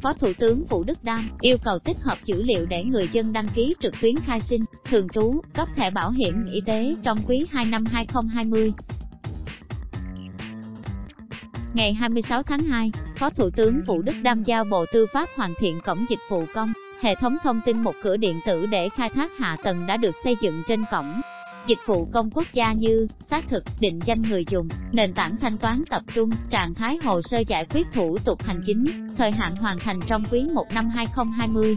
Phó Thủ tướng Vũ Đức Đam yêu cầu tích hợp dữ liệu để người dân đăng ký trực tuyến khai sinh, thường trú, cấp thẻ bảo hiểm y tế trong quý 2 năm 2020. Ngày 26 tháng 2, Phó Thủ tướng Vũ Đức Đam giao Bộ Tư pháp hoàn thiện cổng dịch vụ công, hệ thống thông tin một cửa điện tử để khai thác hạ tầng đã được xây dựng trên cổng dịch vụ công quốc gia như xác thực, định danh người dùng, nền tảng thanh toán tập trung, trạng thái hồ sơ giải quyết thủ tục hành chính, thời hạn hoàn thành trong quý 1 năm 2020.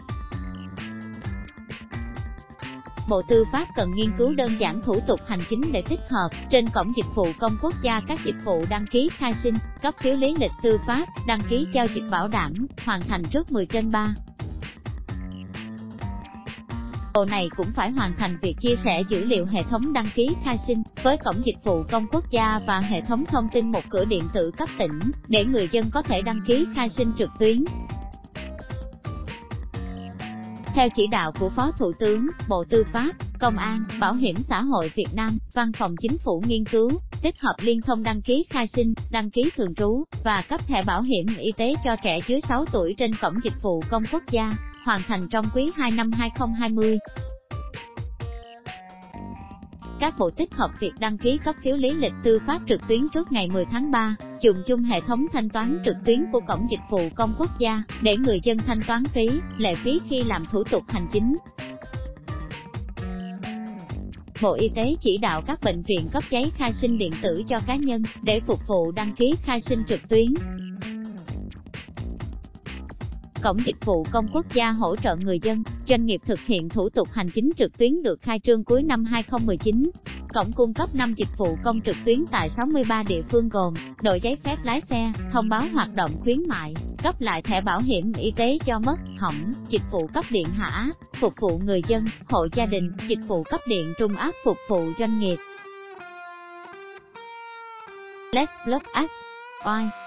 Bộ Tư pháp cần nghiên cứu đơn giản thủ tục hành chính để tích hợp trên cổng dịch vụ công quốc gia các dịch vụ đăng ký khai sinh, cấp phiếu lý lịch tư pháp, đăng ký giao dịch bảo đảm, hoàn thành trước 10/3. Bộ này cũng phải hoàn thành việc chia sẻ dữ liệu hệ thống đăng ký khai sinh với cổng dịch vụ công quốc gia và hệ thống thông tin một cửa điện tử cấp tỉnh, để người dân có thể đăng ký khai sinh trực tuyến. Theo chỉ đạo của Phó Thủ tướng, Bộ Tư pháp, Công an, Bảo hiểm xã hội Việt Nam, Văn phòng Chính phủ nghiên cứu, tích hợp liên thông đăng ký khai sinh, đăng ký thường trú, và cấp thẻ bảo hiểm y tế cho trẻ dưới 6 tuổi trên cổng dịch vụ công quốc gia, hoàn thành trong quý 2 năm 2020. Các bộ tích hợp việc đăng ký cấp phiếu lý lịch tư pháp trực tuyến trước ngày 10 tháng 3, dùng chung hệ thống thanh toán trực tuyến của cổng dịch vụ công quốc gia, để người dân thanh toán phí, lệ phí khi làm thủ tục hành chính. Bộ Y tế chỉ đạo các bệnh viện cấp giấy khai sinh điện tử cho cá nhân, để phục vụ đăng ký khai sinh trực tuyến. Cổng dịch vụ công quốc gia hỗ trợ người dân, doanh nghiệp thực hiện thủ tục hành chính trực tuyến được khai trương cuối năm 2019. Cổng cung cấp 5 dịch vụ công trực tuyến tại 63 địa phương gồm đổi giấy phép lái xe, thông báo hoạt động khuyến mại, cấp lại thẻ bảo hiểm y tế cho mất, hỏng, dịch vụ cấp điện hả, phục vụ người dân, hộ gia đình, dịch vụ cấp điện trung áp phục vụ doanh nghiệp. Let's Block Us. Why?